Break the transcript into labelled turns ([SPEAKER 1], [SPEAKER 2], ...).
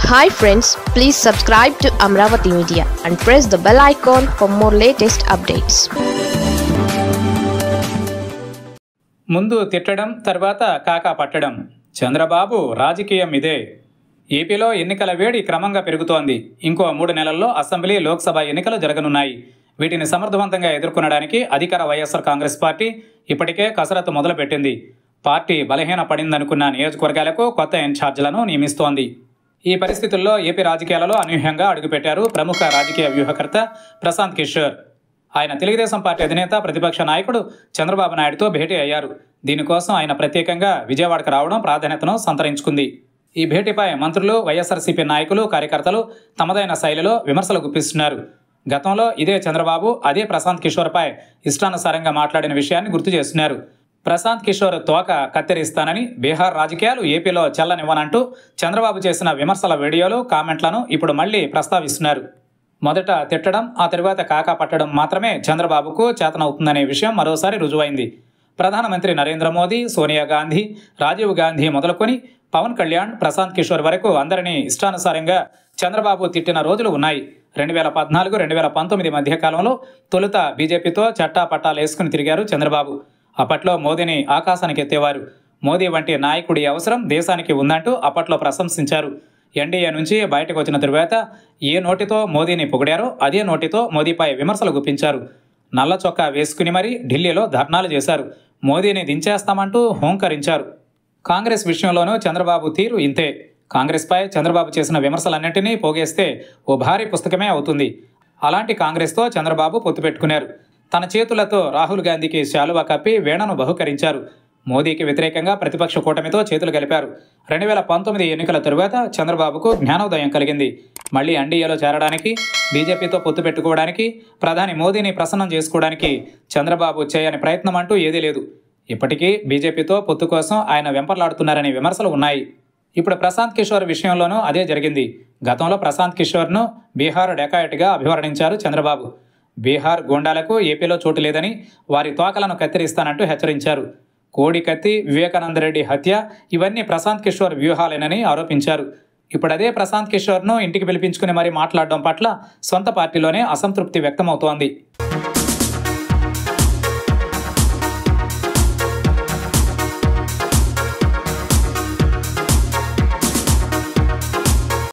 [SPEAKER 1] Hi friends, please subscribe to Amravati Media and press the bell icon for more latest updates.
[SPEAKER 2] ముందు తిట్టడం తర్వాత కాకా పట్టడం. చంద్రబాబు రాజకీయం ఇదే. ఏపీలో ఎన్నికల వేడి క్రమంగా పెరుగుతోంది. ఇంకో 3 నెలల్లో అసెంబ్లీ, లోక్సభ ఎన్నికలు జరగనున్నాయి. వీటిని సమర్థవంతంగా ఎదుర్కొనడానికి అధికార వైఎస్ఆర్ కాంగ్రెస్ పార్టీ ఇప్పటికే కసరత్తు మొదలుపెట్టింది. పార్టీ బలహీన పడిందనుకున్న నియోజకవర్గాలకు కొత్త ఇన్ఛార్జీలను నియమిస్తోంది. ఈ పరిస్థితుల్లో ఏపీ రాజకీయాలలో అనూహ్యంగా అడుగుపెట్టారు ప్రముఖ రాజకీయ వ్యూహకర్త ప్రశాంత్ కిషోర్. ఆయన తెలుగుదేశం పార్టీ అధినేత, ప్రతిపక్ష నాయకుడు చంద్రబాబు నాయుడుతో భేటీ అయ్యారు. దీనికోసం ఆయన ప్రత్యేకంగా విజయవాడకు రావడం ప్రాధాన్యతను సంతరించుకుంది. ఈ భేటీపై మంత్రులు, వైఎస్ఆర్సీపీ నాయకులు, కార్యకర్తలు తమదైన శైలిలో విమర్శలు గుప్పిస్తున్నారు. గతంలో ఇదే చంద్రబాబు అదే ప్రశాంత్ కిషోర్పై ఇష్టానుసారంగా మాట్లాడిన విషయాన్ని గుర్తు చేస్తున్నారు. ప్రశాంత్ కిషోర్ తోక కత్తిరిస్తానని, బీహార్ రాజకీయాలు ఏపీలో చెల్లనివ్వనంటూ చంద్రబాబు చేసిన విమర్శల వీడియోలు, కామెంట్లను ఇప్పుడు మళ్లీ ప్రస్తావిస్తున్నారు. మొదట తిట్టడం, ఆ తరువాత కాకా పట్టడం మాత్రమే చంద్రబాబుకు చేతనవుతుందనే విషయం మరోసారి రుజువైంది. ప్రధానమంత్రి నరేంద్ర మోదీ, సోనియా గాంధీ, రాజీవ్ గాంధీ మొదలుకొని పవన్ కళ్యాణ్, ప్రశాంత్ కిషోర్ వరకు అందరినీ ఇష్టానుసారంగా చంద్రబాబు తిట్టిన రోజులు ఉన్నాయి. 2014, 2019 మధ్యకాలంలో తొలుత బీజేపీతో చట్టాపట్టాలేసుకుని తిరిగారు చంద్రబాబు. అప్పట్లో మోదీని ఆకాశానికి ఎత్తేవారు. మోదీ వంటి నాయకుడి అవసరం దేశానికి ఉందంటూ అప్పట్లో ప్రశంసించారు. ఎన్డీఏ నుంచి బయటకు వచ్చిన తరువాత ఏ నోటితో మోదీని పొగిడారో అదే నోటితో మోదీపై విమర్శలు గుప్పించారు. నల్ల చొక్కా వేసుకుని మరీ ఢిల్లీలో ధర్నాలు చేశారు. మోదీని దించేస్తామంటూ హోంకరించారు. కాంగ్రెస్ విషయంలోనూ చంద్రబాబు తీరు ఇంతే. కాంగ్రెస్పై చంద్రబాబు చేసిన విమర్శలన్నింటినీ పోగేస్తే ఓ భారీ పుస్తకమే అవుతుంది. అలాంటి కాంగ్రెస్తో చంద్రబాబు పొత్తు పెట్టుకున్నారు. తన చేతులతో రాహుల్ గాంధీకి శాలువా కప్పి వీణను బహుకరించారు. మోదీకి వ్యతిరేకంగా ప్రతిపక్ష కూటమితో చేతులు కలిపారు. 2019 ఎన్నికల తరువాత చంద్రబాబుకు జ్ఞానోదయం కలిగింది. మళ్లీ ఎన్డీఏలో చేరడానికి, బీజేపీతో పొత్తు పెట్టుకోవడానికి, ప్రధాని మోదీని ప్రసన్నం చేసుకోవడానికి చంద్రబాబు చేయని ప్రయత్నం అంటూ ఏదీ లేదు. ఇప్పటికీ బీజేపీతో పొత్తు కోసం ఆయన వెంపర్లాడుతున్నారనే విమర్శలు ఉన్నాయి. ఇప్పుడు ప్రశాంత్ కిషోర్ విషయంలోనూ అదే జరిగింది. గతంలో ప్రశాంత్ కిషోర్ను బీహార్ డెకాయట్గా అభివర్ణించారు చంద్రబాబు. బీహార్ గూండాలకు ఏపీలో చోటు లేదని, వారి తోకలను కత్తిరిస్తానంటూ హెచ్చరించారు. కోడి కత్తి, వివేకానందరెడ్డి హత్య ఇవన్నీ ప్రశాంత్ కిషోర్ వ్యూహాలేనని ఆరోపించారు. ఇప్పుడు అదే ప్రశాంత్ కిషోర్ను ఇంటికి పిలిపించుకుని మరీ మాట్లాడడం పట్ల సొంత పార్టీలోనే అసంతృప్తి వ్యక్తమవుతోంది.